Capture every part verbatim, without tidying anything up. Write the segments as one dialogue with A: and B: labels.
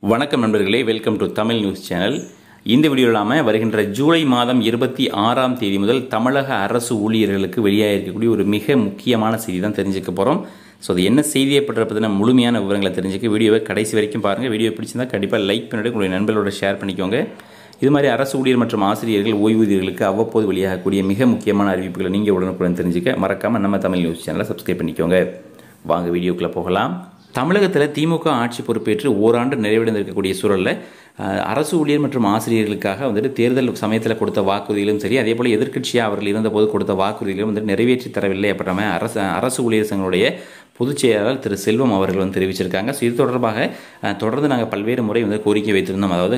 A: வணக்கம் நண்பர்களே, welcome to Tamil news channel. இந்த வீடியோவில் நாம வருகின்ற ஜூலை மாதம் இருபத்தி ஆறாம் தேதி முதல் தமிழக அரசு ஊழியர்களுக்கு வெளியாக இருக்கக்கூடிய ஒரு மிக முக்கியமான செய்தி தான் தெரிஞ்சுக்க போகிறோம். ஸோ அது என்ன செய்தியை பற்றின முழுமையான விவரங்களை தெரிஞ்சுக்க வீடியோவை கடைசி வரைக்கும் பாருங்கள். வீடியோ பிடிச்சிருந்தால் கண்டிப்பாக லைக் பண்ணிட்டு உங்களுடைய நண்பர்களோட ஷேர் பண்ணிக்கோங்க. இது மாதிரி அரசு ஊழியர் மற்றும் ஆசிரியர்கள் ஓய்வூதியர்களுக்கு அவ்வப்போது வெளியாகக்கூடிய மிக முக்கியமான அறிவிப்புகளை நீங்கள் உடனுக்குடன் தெரிஞ்சுக்க மறக்காமல் நம்ம தமிழ் நியூஸ் சேனலை சப்ஸ்கிரைப் பண்ணிக்கோங்க. வாங்க வீடியோக்குள்ளே போகலாம். தமிழகத்தில் திமுக ஆட்சி பொறுப்பேற்று ஓராண்டு நிறைவடைந்திருக்கக்கூடிய சூழலில் அரசு ஊழியர் மற்றும் ஆசிரியர்களுக்காக வந்துட்டு தேர்தல் சமயத்தில் கொடுத்த வாக்குறுதிகளும் சரி, அதே போல் எதிர்க்கட்சியாக அவர்கள் இருந்தபோது கொடுத்த வாக்குறுதிகளும் வந்துட்டு நிறைவேற்றி தரவில்லை அப்படின்ற அரசு அரசு ஊழியர் சங்களுடைய பொதுச் செயலாளர் திரு செல்வம் அவர்கள் வந்து தெரிவிச்சிருக்காங்க. ஸோ இது தொடர்பாக தொடர்ந்து நாங்கள் பல்வேறு முறை வந்து கோரிக்கை வைத்திருந்தோம். அதாவது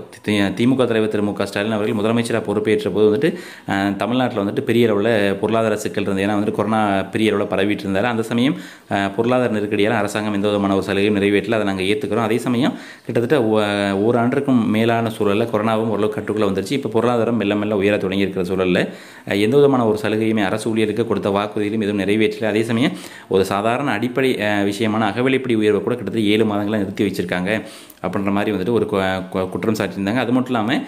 A: திமுக தலைவர் திரு மு க ஸ்டாலின் அவர்கள் முதலமைச்சராக பொறுப்பேற்ற போது வந்துட்டு தமிழ்நாட்டில் வந்துட்டு பெரிய அளவில் பொருளாதார சிக்கல் இருந்தது. ஏன்னா வந்துட்டு கொரோனா பெரிய அளவில் பரவிட்டு இருந்தார். அந்த சமயம் பொருளாதார நெருக்கடியால் அரசாங்கம் எந்த விதமான ஒரு சலுகையும் நிறைவேற்றல. அதை நாங்கள் ஏற்றுக்கிறோம். அதே சமயம் கிட்டத்தட்ட ஒரு ஆண்டுக்கும் மேலான சூழலில் கொரோனாவும் ஓரளவு கட்டுக்குள்ளே வந்துருச்சு. இப்போ பொருளாதாரம் மெல்ல மெல்ல உயர தொடங்கியிருக்கிற சூழலில் எந்த விதமான ஒரு சலுகையுமே அரசு ஊழியருக்கு கொடுத்த வாக்குறுதியிலும் எதுவும் நிறைவேற்றல. அதே சமயம் ஒரு சாதாரண அடிப்படை விஷயமான அகவிலைப்படி உயர்வை கூட கிட்டத்தட்ட ஏழு மாதங்களாக நிறுத்தி வச்சிருக்காங்க அப்படின்ற மாதிரி வந்துட்டு ஒரு குற்றம் சாட்டியிருந்தாங்க. அது மட்டும் இல்லாமல்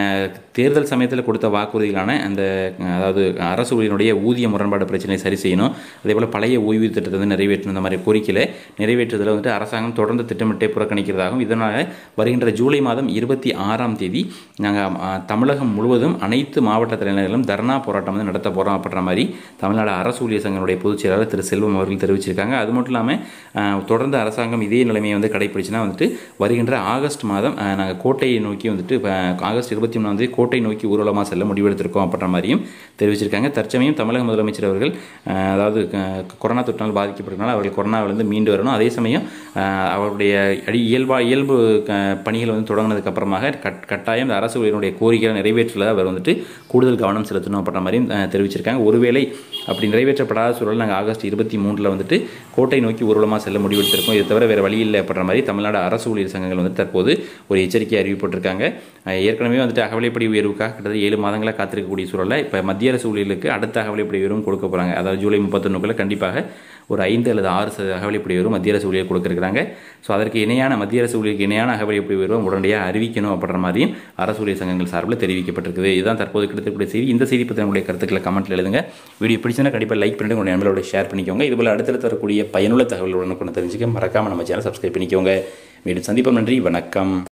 A: தேர்தல் சமயத்தில் கொடுத்த வாக்குறுதிகளான அந்த அதாவது அரசு ஊழியனுடைய ஊதிய முரண்பாடு பிரச்சனையை சரி செய்யணும், அதே போல் பழைய ஓய்வூதிய திட்டத்தை வந்து நிறைவேற்றணும், இந்த மாதிரி கோரிக்கையில் நிறைவேற்றுவதில் வந்துட்டு அரசாங்கம் தொடர்ந்து திட்டமிட்டே புறக்கணிக்கிறதாகவும், இதனால் வருகின்ற ஜூலை மாதம் இருபத்தி ஆறாம் தேதி நாங்கள் தமிழகம் முழுவதும் அனைத்து மாவட்ட தலைநகர்களும் தர்ணா போராட்டம் வந்து நடத்த போகிறோம் அப்படின்ற மாதிரி தமிழ்நாடு அரசு ஊழியர் சங்கங்களுடைய பொதுச் செயலாளர் திரு செல்வம் அவர்கள் தெரிவிச்சிருக்காங்க. அது மட்டும் இல்லாமல் தொடர்ந்து அரசாங்கம் இதே நிலைமையை வந்து கடைபிடிச்சுன்னா வந்துட்டு வருகின்ற ஆகஸ்ட் மாதம் நாங்கள் கோட்டையை நோக்கி வந்துட்டு ஆகஸ்ட் இருபத்தி மூணாம் தேதி கோட்டை நோக்கி ஊர்வலமாக செல்ல முடிவெடுத்திருக்கோம் அப்படின்ற மாதிரியும் தெரிவிச்சிருக்காங்க. தற்சமயம் தமிழக முதலமைச்சர் அவர்கள் அதாவது கொரோனா தொற்றினால் பாதிக்கப்பட்டதுனால அவர்கள் கொரோனாவிலிருந்து மீண்டு வரணும். அதே சமயம் அவருடைய அடி இயல்பா இயல்பு பணிகள் வந்து தொடங்கினதுக்கு அப்புறமாக கட்டாயம் அரசு ஊழியர்களுடைய கோரிக்கைகளை நிறைவேற்றல அவர் வந்துட்டு கூடுதல் கவனம் செலுத்தணும் அப்படின்ற மாதிரியும் தெரிவிச்சிருக்காங்க. ஒருவேளை அப்படி நிறைவேற்றப்படாத சூழல் நாங்கள் ஆகஸ்ட் இருபத்தி மூன்றில் வந்துட்டு கோட்டை நோக்கி ஊர்வலமாக செல்ல முடிவெடுத்திருக்கோம். இதை தவிர வேறு வழி இல்லை அப்படின்ற மாதிரி தமிழ்நாடு அரசு ஊழியர் சங்கங்கள் வந்து தற்போது ஒரு எச்சரிக்கை அறிவிப்பட்டிருக்காங்க. ஏற்கனவே வந்துட்டு அகவிலைப்படி உயர்வுக்காக கிட்டத்தட்ட ஏழு மாதங்களாக காத்திருக்கக்கூடிய சூழலில் இப்போ மத்திய அரசு ஊழியர்களுக்கு அடுத்த அகவிலைப்படி உயர்வும் கொடுக்க போகிறாங்க. அதாவது ஜூலை முப்பத்தொன்னுக்குள்ள கண்டிப்பாக ஒரு ஐந்து அல்லது ஆறு அகவிலைப்படி உயர்வு மத்திய அரசு ஊழியர் கொடுக்குறாங்க. ஸோ அதற்கு இணையான மத்திய அரசு ஊழியருக்கு இணையான அகவிலைப்படி உயர்வு உடனடியாக அறிவிக்கணும் அப்படின்ற மாதிரியும் அரசு ஊழியர் சங்கங்கள் சார்பில் தெரிவிக்கப்பட்டிருக்குது. இதுதான் தற்போது கிடைக்கக்கூடிய செய்தி. இந்த செய்தி பற்றி உங்களுடைய கருத்துக்களை கமெண்ட்டில் எழுதுங்க. வீடியோ பிடிச்சினா கண்டிப்பாக லைக் பண்ணிட்டு உங்களுடைய நண்பர்களோட ஷேர் பண்ணிக்கோங்க. இதுபோல் அடுத்தடுத்து வரக்கூடிய பயனுள்ள தகவலுடன் தெரிஞ்சுக்க மறக்காமல் நம்ம சேனல் சப்ஸ்கிரைப் பண்ணிக்கோங்க. மீண்டும் சந்திப்போம். நன்றி, வணக்கம்.